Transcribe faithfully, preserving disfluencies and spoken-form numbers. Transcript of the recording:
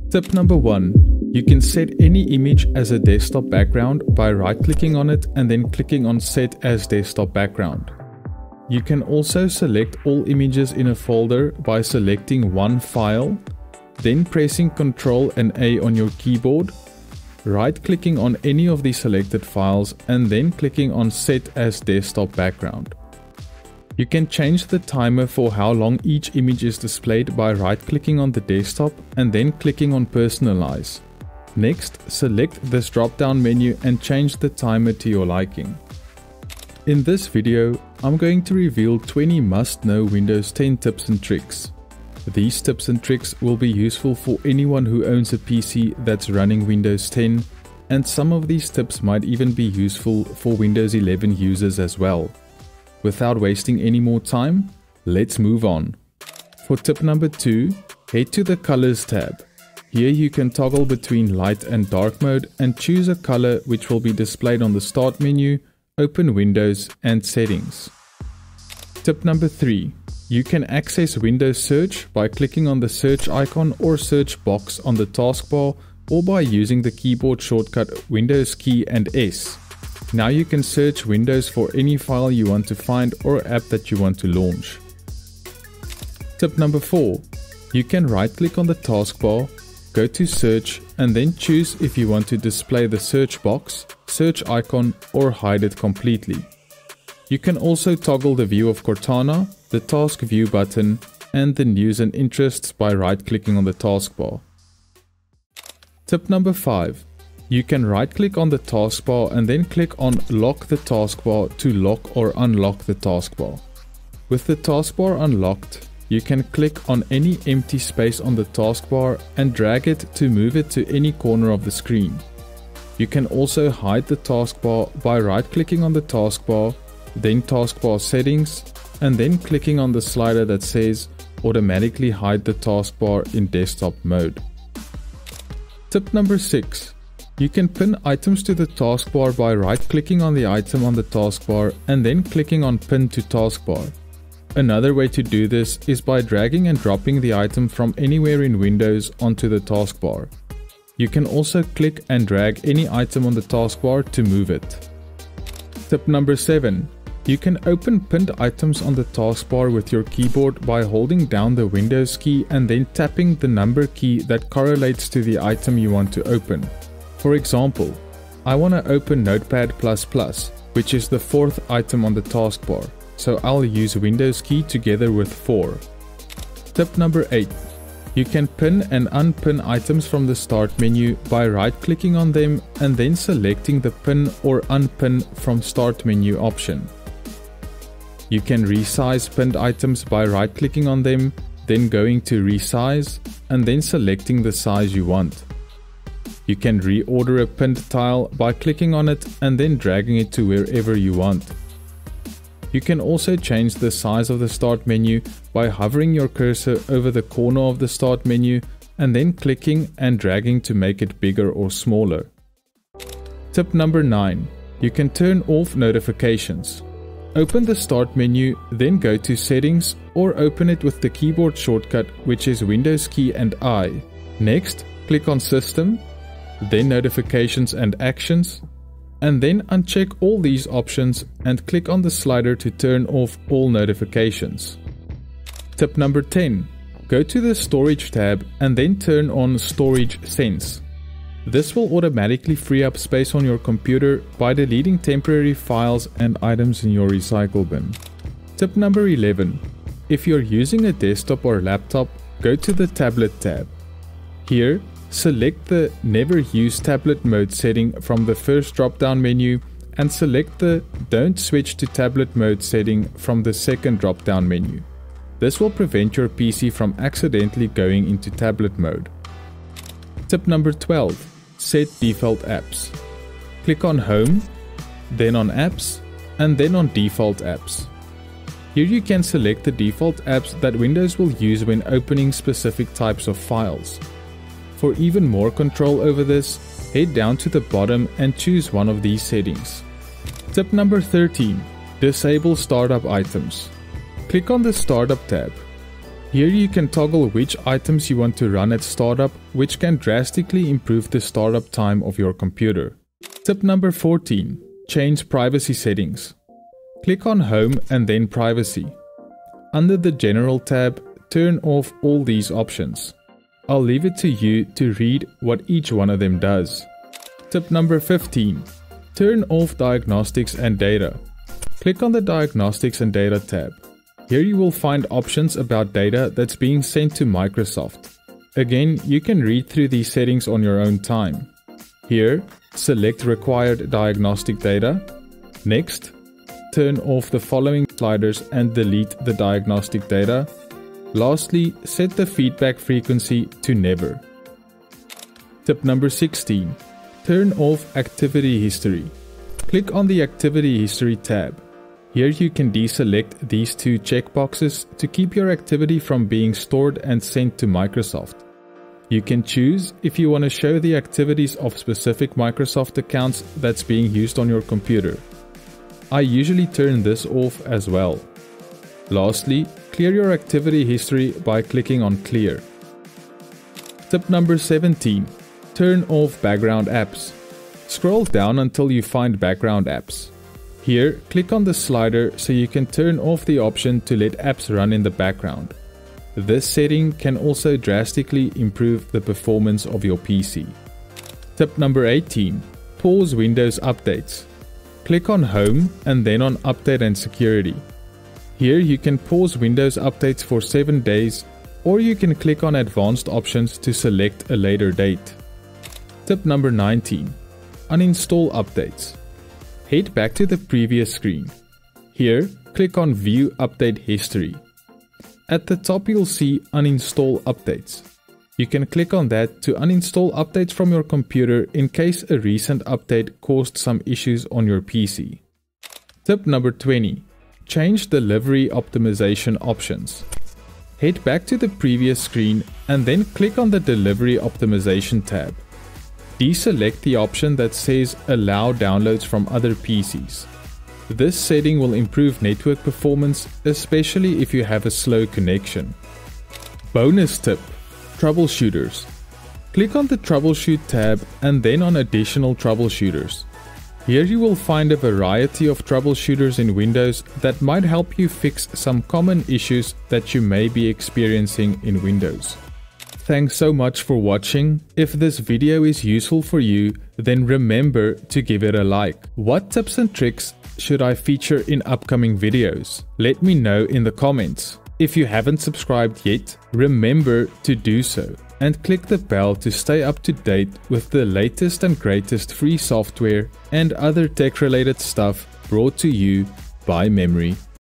Tip number one. You can set any image as a desktop background by right-clicking on it and then clicking on Set as Desktop Background. You can also select all images in a folder by selecting one file, then pressing control and A on your keyboard, right-clicking on any of the selected files and then clicking on Set as Desktop Background. You can change the timer for how long each image is displayed by right-clicking on the desktop and then clicking on Personalize. Next, select this drop-down menu and change the timer to your liking. In this video, I'm going to reveal twenty must-know Windows ten tips and tricks. These tips and tricks will be useful for anyone who owns a P C that's running Windows ten, and some of these tips might even be useful for Windows eleven users as well. Without wasting any more time, let's move on. For tip number two, head to the Colors tab. Here you can toggle between light and dark mode and choose a color which will be displayed on the Start menu, Open Windows and Settings. Tip number three, you can access Windows Search by clicking on the search icon or search box on the taskbar or by using the keyboard shortcut Windows key and S. Now you can search Windows for any file you want to find or app that you want to launch. Tip number four. You can right-click on the taskbar, go to Search and then choose if you want to display the search box, search icon or hide it completely. You can also toggle the view of Cortana, the Task View button and the News and Interests by right-clicking on the taskbar. Tip number five. You can right-click on the taskbar and then click on Lock the taskbar to lock or unlock the taskbar. With the taskbar unlocked, you can click on any empty space on the taskbar and drag it to move it to any corner of the screen. You can also hide the taskbar by right-clicking on the taskbar, then Taskbar Settings, and then clicking on the slider that says Automatically hide the taskbar in desktop mode. Tip number six. You can pin items to the taskbar by right-clicking on the item on the taskbar and then clicking on Pin to Taskbar. Another way to do this is by dragging and dropping the item from anywhere in Windows onto the taskbar. You can also click and drag any item on the taskbar to move it. Tip number seven. You can open pinned items on the taskbar with your keyboard by holding down the Windows key and then tapping the number key that correlates to the item you want to open. For example, I want to open Notepad plus plus, which is the fourth item on the taskbar, so I'll use Windows key together with four. Tip number eight. You can pin and unpin items from the Start menu by right-clicking on them and then selecting the Pin or Unpin from Start menu option. You can resize pinned items by right-clicking on them, then going to Resize, and then selecting the size you want. You can reorder a pinned tile by clicking on it and then dragging it to wherever you want. You can also change the size of the Start menu by hovering your cursor over the corner of the Start menu and then clicking and dragging to make it bigger or smaller. Tip number nine. You can turn off notifications. Open the Start menu, then go to Settings or open it with the keyboard shortcut, which is Windows key and I. Next, click on System, then Notifications and Actions, and then uncheck all these options and click on the slider to turn off all notifications. Tip number ten. Go to the Storage tab and then turn on Storage Sense. This will automatically free up space on your computer by deleting temporary files and items in your recycle bin. Tip number eleven. If you're using a desktop or laptop, go to the Tablet tab. Here, select the Never Use Tablet Mode setting from the first drop-down menu and select the Don't Switch to Tablet Mode setting from the second drop-down menu. This will prevent your P C from accidentally going into tablet mode. Tip number twelve. Set default apps. Click on Home, then on Apps, and then on Default Apps. Here you can select the default apps that Windows will use when opening specific types of files. For even more control over this, head down to the bottom and choose one of these settings. Tip number thirteen. Disable startup items. Click on the Startup tab. Here you can toggle which items you want to run at startup, which can drastically improve the startup time of your computer. Tip number fourteen. Change privacy settings. Click on Home and then Privacy. Under the General tab, turn off all these options. I'll leave it to you to read what each one of them does. Tip number fifteen. Turn off Diagnostics and Data. Click on the Diagnostics and Data tab. Here you will find options about data that's being sent to Microsoft. Again, you can read through these settings on your own time. Here, select Required Diagnostic Data. Next, turn off the following sliders and delete the diagnostic data. Lastly, set the feedback frequency to Never. Tip number sixteen. Turn off Activity History. Click on the Activity History tab. Here you can deselect these two checkboxes to keep your activity from being stored and sent to Microsoft. You can choose if you want to show the activities of specific Microsoft accounts that's being used on your computer. I usually turn this off as well. Lastly, clear your activity history by clicking on Clear. Tip number seventeen. Turn off background apps. Scroll down until you find background apps. Here, click on the slider so you can turn off the option to let apps run in the background. This setting can also drastically improve the performance of your P C. Tip number eighteen. Pause Windows updates. Click on Home and then on Update and Security. Here you can pause Windows updates for seven days, or you can click on Advanced Options to select a later date. Tip number nineteen. Uninstall updates. Head back to the previous screen. Here, click on View Update History. At the top you'll see Uninstall Updates. You can click on that to uninstall updates from your computer in case a recent update caused some issues on your P C. Tip number twenty. Change delivery optimization options. Head back to the previous screen and then click on the Delivery Optimization tab. Deselect the option that says Allow downloads from other P Cs. This setting will improve network performance, especially if you have a slow connection. Bonus tip: Troubleshooters. Click on the Troubleshoot tab and then on Additional Troubleshooters. Here you will find a variety of troubleshooters in Windows that might help you fix some common issues that you may be experiencing in Windows. Thanks so much for watching. If this video is useful for you, then remember to give it a like. What tips and tricks should I feature in upcoming videos? Let me know in the comments. If you haven't subscribed yet, remember to do so and click the bell to stay up to date with the latest and greatest free software and other tech-related stuff brought to you by Memory.